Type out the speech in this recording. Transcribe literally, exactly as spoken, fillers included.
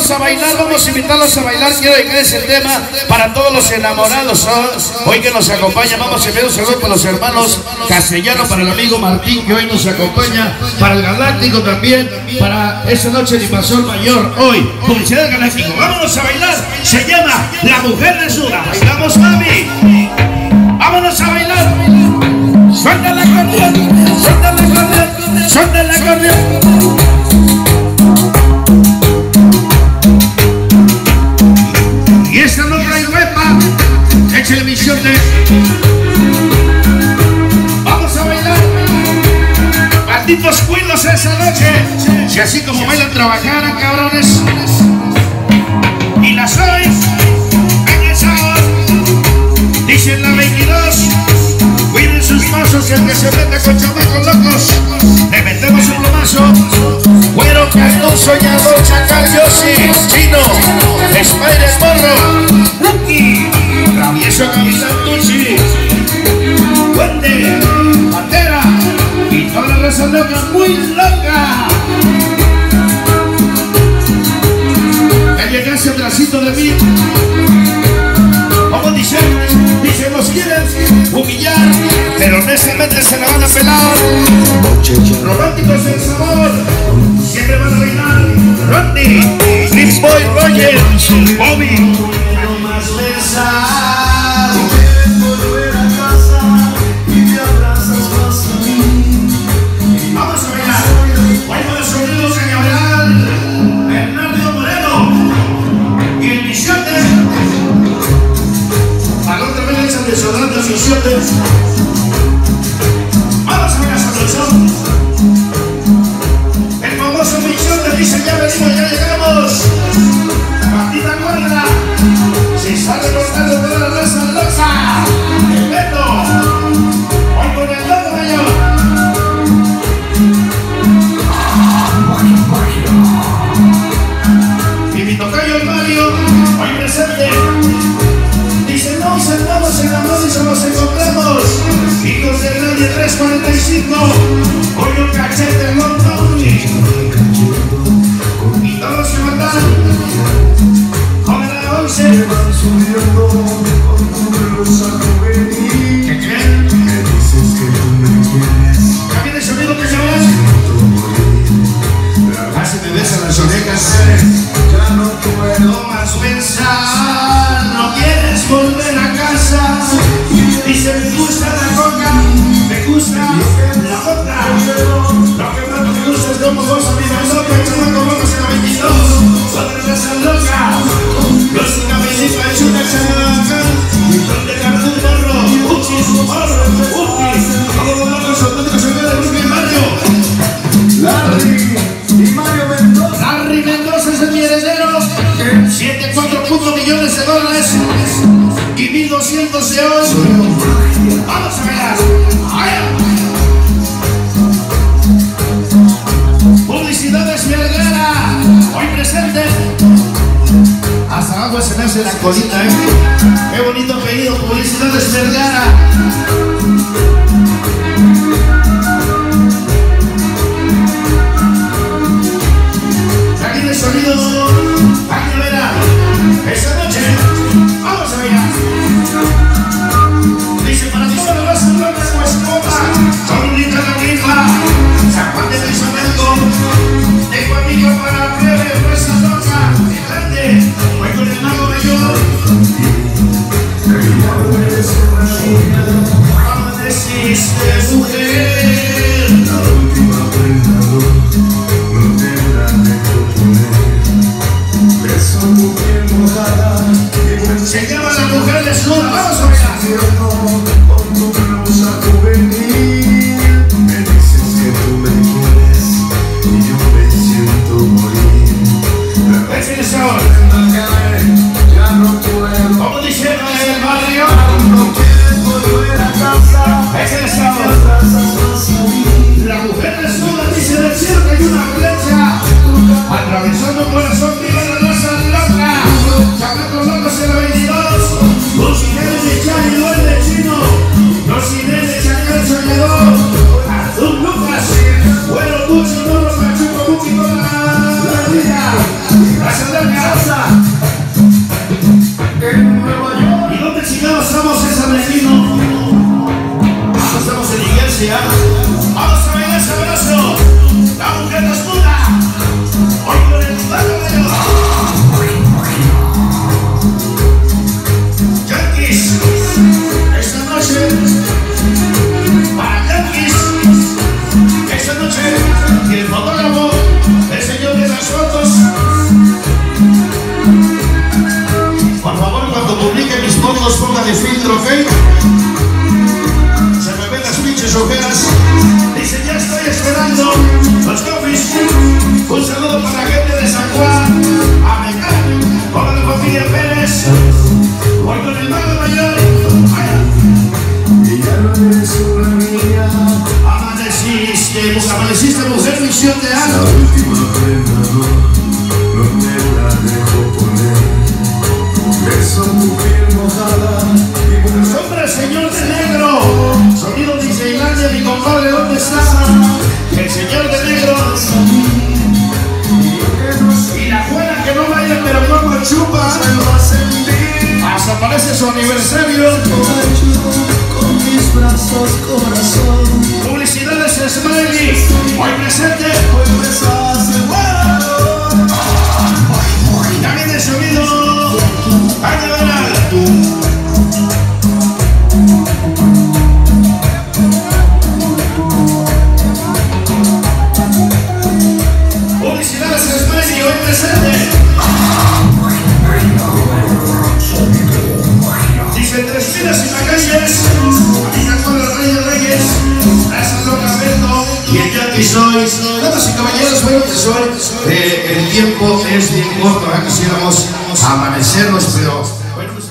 vamos a bailar, vamos a invitarlos a bailar. Quiero dedicar ese tema para todos los enamorados, ¿no? Hoy que nos acompaña, vamos a enviar un saludo para los hermanos Castellanos, para el amigo Martín que hoy nos acompaña, para el Galáctico también, para esa noche de Invasor Mayor, hoy, Publicidad del Galáctico. Vámonos a bailar, se llama La Mujer Desnuda. Bailamos, mami. Vámonos a bailar. Suelta el acordeón, suelta el acordeón, suelta el acordeón. Y esta no trae huepa, échale mi shorte. Vamos a bailar. Malditos cuilos esa noche. Si así como bailan trabajaran, cabrones. Y las hoy, en el sábado, dicen la veintidós. Cuiden sus pasos y el que se mete con chamacos locos, le metemos un plomazo. Güero, Caldón, Soñador, Chacal, Yossi, Chino, Spider, Morro, Rookie, Travieso, Capitán Tucci, Puente, Pantera y toda la raza loca, muy loca. Que llegase atrásito de mí. Como dicen, dicen los quieren humillar, pero honestamente se la van a pelar. Románticos del sabor, siempre van a reinar. Rodney, Chris Boy, Roger, Bobby. No más besar, volver a casa y te abrazas más a mí. Vamos a bailar. Hoy con el sonido cañaveral, Bernardo Moreno y el Misiote. Balón también le echan desodorante a sus siete. Vamos a ver esa canción. El famoso Michote dice: ya venimos, ya llegamos. Partida cuadra. Si sale cortando toda la raza loca. El Beto. Hoy con el Loco Mayor. Y mi tocayo el Mario, hoy presente. Dice: no sentamos en la mano y se nos encontramos. Hijos de nadie tres cuarenta y cinco. Hoy un cachete montón. Y todos se matan. Joven a la once. ¿Qué creen? ¿Ya viene el sonido que se ve? Casi me besan las orejas. Ya no puedo más pensar. No quieres volver a casa. Dice: me gusta la coca, me gusta la otra. Lo que más me gusta es como goza mi loca. Y chamaco locos en la veintidós. Cuando la raza loca, los cabellitos es una chamaca. Donde cartón morro, uchis, morro, uki. Todos los locos auténticos se quedan de Brooklyn y Mario. Larry y Mario Mendoza. Larry Mendoza es el mi heredero. siete coma cuatro millones de dólares y mil doscientos de hoy. Vamos a bailar. Publicidades Vergara, hoy presente. Hasta abajo se me hace la colita, ¿eh? Qué bonito apellido, Publicidades Vergara. Aquí el sonido. Esta noche, vamos a bailar. Dice: para todas las razas locas, pues copa, con un litro de grifla, San Juan de Trisamenco, tengo amigo para breve, raza loca, y grande, voy con el mago mayor. Amaneciste, mujer, la última prenda no te la dejo poner. Beso mujer mojada. Se llama La Mujer Desnuda. Vamos a bailar. Con tu blusa juvenil. Me dices que tú me quieres y yo me siento morir. Ese es ahora. Ya no puedo. Como dice el barrio. No quieres volver a casa. Ese es ahora. La Mujer Desnuda dice del cielo que hay una flecha atravesando un corazón vivo de la raza loca. Chamacos locos en la veintidós. Los gigantes de Chani, duende chino. ¿Y dónde chingados estamos esa vecino? No estamos en la iglesia. Vamos a bailar sabroso. La mujer nos puta. Hoy con el barrio. Yankees. Esta noche. Para Yankees. Esta noche. Y el fotógrafo. El señor de las fotos. Por favor, cuando publique mis fotos, póngale filtro, ¿ok? Se me ven las pinches ojeras. Dice, ya estoy esperando los coffees. Un saludo para la gente de San Juan. A Mecán, para la familia Pérez. Voy con el mago mayor. Y ya no eres una mía. Amaneciste, amaneciste, mujer, misión de algo. La última prenda, no, no me la dejo poner. Beso tu piel mojada. Hombre, señor de negro. Sonido de Islandia, mi compadre, ¿dónde está? El señor de negro. Y la juega que no vaya, pero como chupa. Hasta parece su aniversario. Con mis brazos, corazón. Publicidades Smiley. Hoy presente. También el sonido. ¡Ay, de verdad! Publicidades Smiley, hoy presente. Dice Tres Pilas y Macalles. Amiga con los Reyes Reyes. Gracias, Don Alberto. Y el Yankee soy. Damas y caballeros, bueno, que soy. Eh, el tiempo es bien corto, ¿eh? Quisiéramos amanecernos, pero bueno, pues